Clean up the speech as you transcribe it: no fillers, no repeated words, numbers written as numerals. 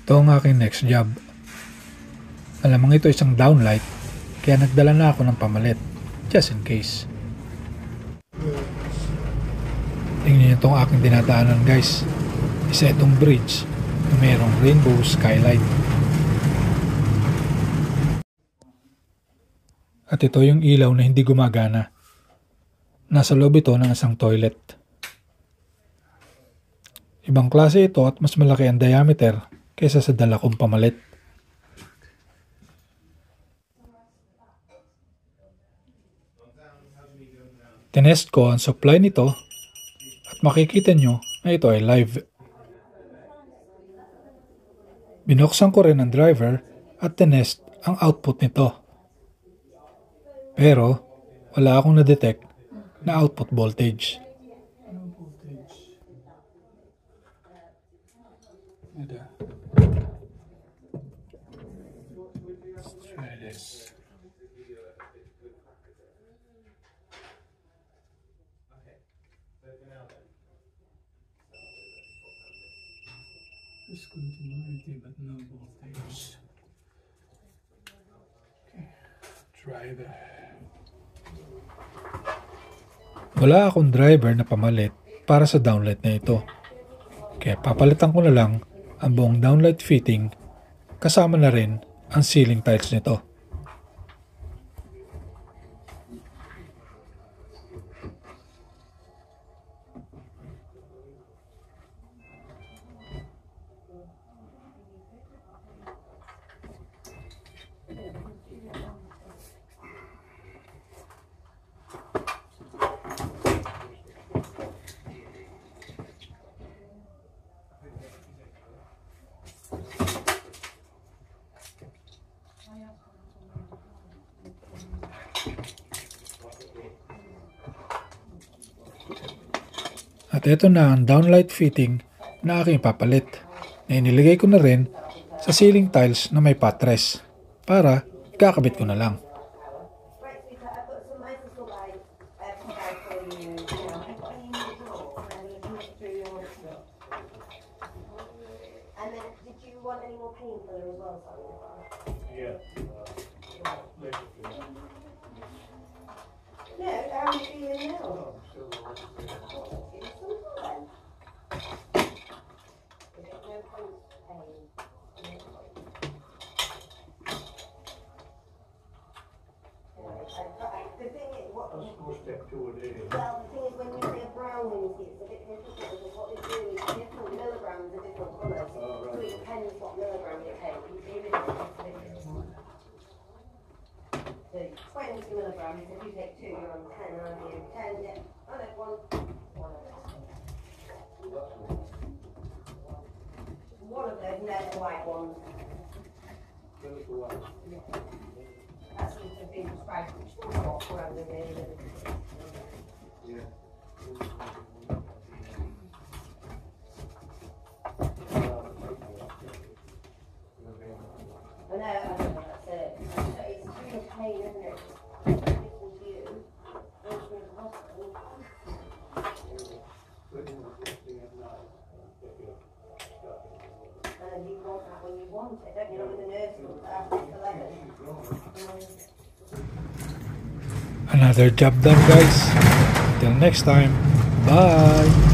Ito ang aking next job. Alamang ito isang downlight, kaya nagdala na ako ng pamalit, just in case. Tingnan niyo itong aking dinadaanan guys. Isa itong bridge na mayroong rainbow skylight. At ito yung ilaw na hindi gumagana. Nasa loob ito ng isang toilet. Ibang klase ito at mas malaki ang diameter kaysa sa dala kong pamalit. Tinest ko ang supply nito at makikita nyo na ito ay live. Binuksan ko rin ang driver at tinest ang output nito. Pero wala akong na-detect na output voltage. Let's try this. Discontinuity but no voltage. Okay, try that. Wala akong driver na pamalit para sa downlight na ito. Kaya papalitan ko na lang ang buong downlight fitting kasama na rin ang ceiling tiles nito. At ito na ang downlight fitting na aking papalit na iniligay ko na rin sa ceiling tiles na may patres para kakabit ko na lang. Another job done guys. Until next time, bye!